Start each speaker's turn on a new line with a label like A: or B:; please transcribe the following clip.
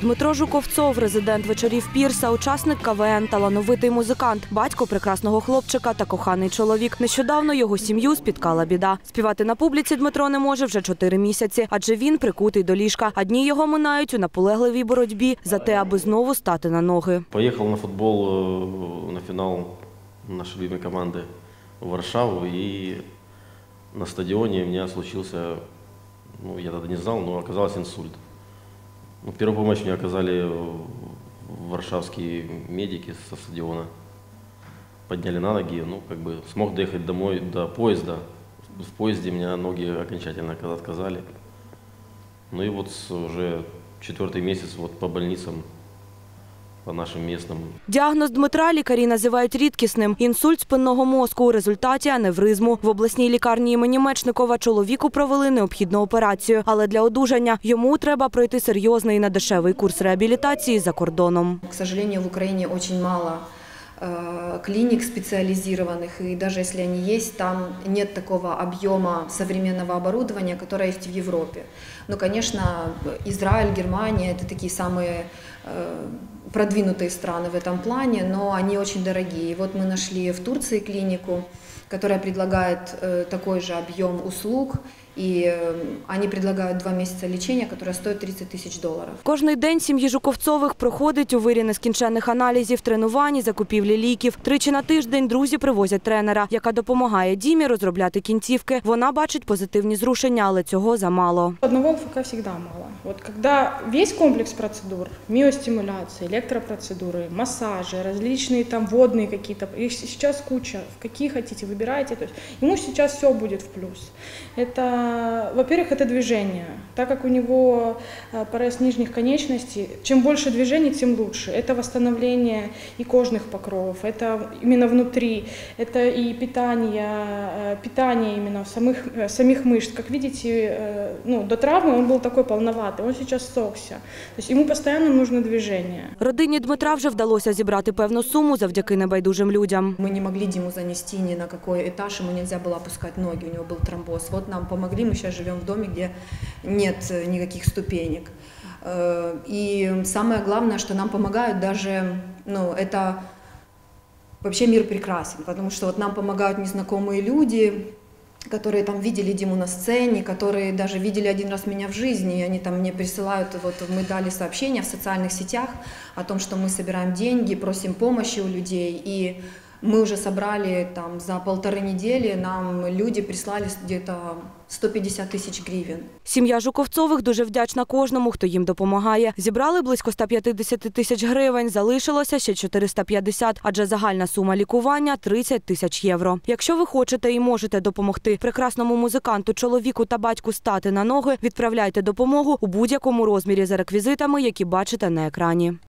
A: Дмитро Жуковцов – резидент вечорів Пірса, учасник КВН, талановитий музикант, батько прекрасного хлопчика та коханий чоловік. Нещодавно його сім'ю спіткала біда. Співати на публіці Дмитро не може вже 4 місяці, адже він прикутий до ліжка. А дні його минають у наполегливій боротьбі за те, аби знову стати на ноги.
B: Поїхав на футбол, на фінал нашої любимої команди в Варшаву, і на стадіоні у мене случився, я тоді не знав, но оказалось инсульт. Первую помощь мне оказали варшавские медики со стадиона. Подняли на ноги, смог доехать домой до поезда. В поезде меня ноги окончательно отказали. И вот уже 4-й месяц по больницам, по нашим містам.
A: Діагноз Дмитра лікарі називають рідкісним – інсульт спинного мозку у результаті аневризму. В обласній лікарні імені Мечникова чоловіку провели необхідну операцію. Але для одужання йому треба пройти серйозний і недешевий курс реабілітації за кордоном.
C: К сожалению, в Украине очень мало клиник специализированных, и даже если они есть, там нет такого объема современного оборудования, которое есть в Европе. Но, конечно, Израиль, Германия – это такие самые продвинутые страны в этом плане, но они очень дорогие. И вот мы нашли в Турции клинику, которая предлагает такой же объем услуг, и они предлагают 2 месяца лечения, которое стоит $30 000.
A: Кожний день сім'ї Жуковцових проходить у вирі нескінченних аналізів, тренувань і закупівлі ліків. 3 на тиждень друзі привозять тренера, яка допомагає Дімі розробляти кінцівки. Вона бачить позитивні зрушення, але цього замало.
D: Одного ЛФК завжди мало. Когда весь комплекс процедур, миостимуляции, электропроцедуры, массажи, различные водные какие-то, их сейчас куча, какие хотите, выбирайте. То есть ему сейчас все будет в плюс. Во-первых, это движение. Так как у него парез нижних конечностей, чем больше движений, тем лучше. Это восстановление и кожных покровов, это именно внутри, это и питание именно самих мышц. Как видите, до травмы он был такой полноватый, он сейчас сохся. То есть ему постоянно нужно движение.
A: Родині Дмитра вже вдалося зібрати певну суму завдяки небайдужим людям.
C: Мы не могли Диму занести ни на какой этаж, ему нельзя было опускать ноги, у него был тромбоз. Вот нам помогли, мы сейчас живем в доме, где нет никаких ступенек. И самое главное, что нам помогают даже, это вообще мир прекрасен, потому что нам помогают незнакомые люди, которые видели Диму на сцене, которые даже видели один раз меня в жизни, и они мне присылают, мы дали сообщения в социальных сетях о том, что мы собираем деньги, просим помощи у людей, и мы уже собрали за 1,5 недели, нам люди прислали где-то 150 000 гривен.
A: Сім'я Жуковцових дуже вдячна кожному, хто їм допомагає. Зібрали близько 150 000 гривень, залишилося ще 450, адже загальна сума лікування – 30 000 євро. Якщо ви хочете і можете допомогти прекрасному музиканту, чоловіку та батьку стати на ноги, відправляйте допомогу у будь-якому розмірі за реквізитами, які бачите на екрані.